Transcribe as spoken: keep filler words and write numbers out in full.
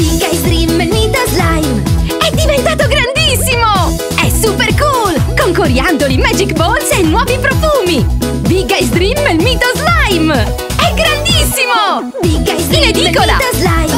Big Ice Dream Melmito Slime! È diventato grandissimo! È super cool! Con coriandoli, magic balls e nuovi profumi! Big Ice Dream Melmito Slime! È grandissimo! Big Ice Dream In edicola! Melmito Slime!